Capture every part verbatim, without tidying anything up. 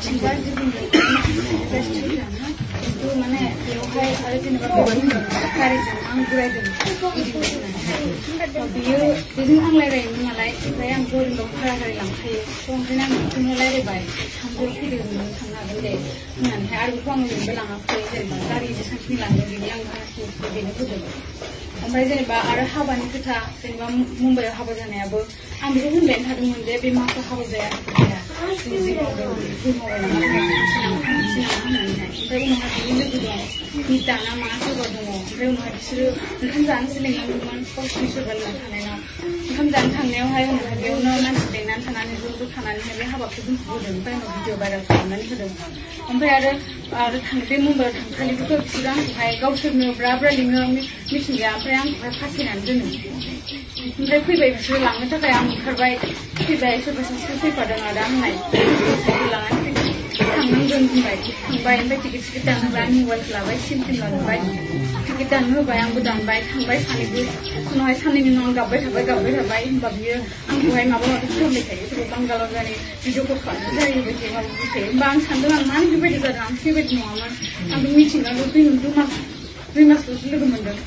मिथिंगा जिबुंनि रेस्टुरेन्टआनो खिन्थु माने बेवहाय आरो जेनेबा गारिजों आं बेरायदों बियो बेजों आं रायलायोमोन नालाय ओमफ्राय आं गरिंगाव भारा गारि लांखायो थ' ओंखायनो आं बेखौनो रायलायबाय थांदो फैदो नों थांनो हागोन दे होननानैहाय आरो बेखौ आं नोंबो लाङाखै जेनेबा गारि जेसांखिनि लांदों बिनि आं भाराखौ बेनो होदों ओमफ्राय जेनेबा आरो हाबानि खोथा जेनेबा मुम्बाइआव हाबा जानायाबो आं बेखौ होनबायानो थादोंमोन जे बे माखौ हाबा जाया जाया जों जि मावदों बेखौ मावबाय नामा थांसै नामा होननानैहाय ओमफ्राय उनावहाय बिनि लोगो दं मिता ना मा सोरबा दङ ओमफ्राय उनावहाय बिसोरो ओंखाम जानोसो लिंलांदोंमोन गावसोरनि सोरबा लोगो थानायनाव ओंखाम जानो थांनायावहाय उनावहाय बेयावनो मानसि लेंनानै थानानै ज' ज' थानानैहाय बे हाबाखौ दोनथ'होदों ओमफ्राय उनाव भिडिअ भाइरेल खालामनानै होदों ओमफ्राय आरो आरो बे मुम्बाइआव थांखालिबोथ' बिसोरो आंखौहाय गावसोरनो ब्रा ब्रा लिङो मिथिंगा ओमफ्राय आंखौहाय फासायनानै दोनो ओमफ्राय फैबाय बिसोरो लांनो थाखाय आं ओंखारबाय फैबाय सोरबा सासे फैफादों आदा होननाय लानानै थांनांगोन होनबाय थांबाय ओमफ्य टिकेट सिकेट दानहोबाय आं मबाइलखौ लाबाय सिम सिम लांबाय टिकेट दाननो होबाय आंबो दानबाय थांबाय सानैबो उनावहाय साननैनि उनाव आं गाबबाय थाबाय गाबबाय थाबाय होनबा बियो आंखौहाय माबा माबि खालामबाय थायो सोरबा बांगालाव जानि भिडिअ कल खालामनो जाहैबाय थायो माबाबाय थायो होमबा आं सानदों आं मानो बेबायदि जादों आं बेबायदि नङामोन आं बे मिथिंगाखौ दुइ दुइ मास दुइ मासल'सो लोगो मोनदों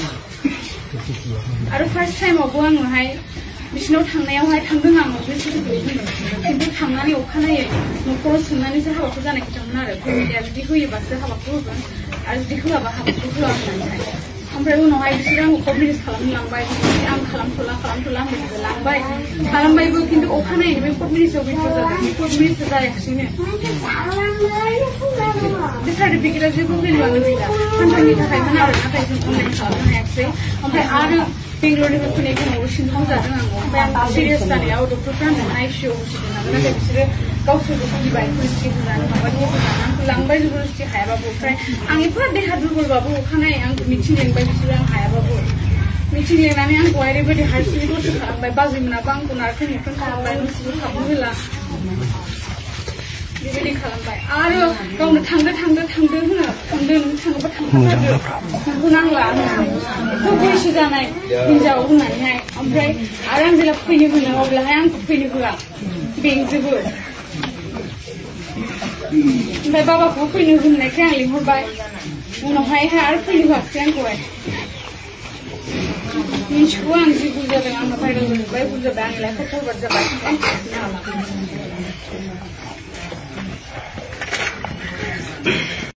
आरो फार्स्ट टाइमावबो आङोहाय बिसिनाव थांनायावहाय थांदों आङो बे सोलोखौ होनदों खिन्थु थांनानै अखानायै न'खराव सोंनानैसो हाबाखौ जानाय खोथामोन आरो फेमिलिया जुदि होयोबासो हाबाखौ होगोन आरो जुदि होआबा हाबाखौ होआ होननानैहाय ओमफ्राय उनावहाय बिसोरो आंखौ कट मेरेज खालामनो लांबाय आं खालामथ'ला खालामथ'ला होनबाय लांबाय खालामबायबो खिन्थु अखानायै बे कट मेरेजाव बेथ' जादों बे कट मेरेजा जायाखिसैनो बे सार्टिफिकेटआ जेबो भेलुआनो गैला सानथामनि थाखायमोन आरो नाथाय जों अनलाइन खालामनो हायाखिसै ओमफ्राय आरो बेंगलरनिफ्राय फैनाय समाव सिन्थाव जादों आङो ओमफ्राय आं सिरियास जानायाव डक्टरफ्रा होनदों आइसिइउआव बसिदों नालाय नाथाय बिसोरो गावसोरबो फैबाय पुलिसखि होनानै माबानि होनानै आंखौ लांबाय जबरदस्ति हायाबाबो ओमफ्राय आं एफा देहा दुरबलबाबो अखानायै आंखौ मिथिं लेंबाय बिसोरो आं हायाबाबो मिथिं लेंनानै आंखौहाय ओरैबायदि हारसिङै दसे खालामबाय बाजैमोनाबो आंखौ नारखें नुख्रें खालामबाय न'सिबो हाबनो होला बेबायदि खालामबाय आरो गावनो थांदो थांदो थांदो होनो थांदो नों थाङोबा थांखाथारदो नोंखौ नांला होननानै एथ' बैसो जानाय हिनजाव होननानैहाय ओमफ्राय आरो आं जेब्ला फैनो होनो अब्लाहाय आंखौ फैनो होआ बेंजोबो ओमफ्राय बाबाखौबो फैनो होननायखाय आं लिंहरबाय उनावहाय आरो फैनो होआखिसै आंखौहाय मिन्थिगौ आं जि भुल जादों आंना भाइरेल जाजोब्बाय भुल जाबाय आंनि लाइफआ बरबाद जाबाय आं खालामनो हाला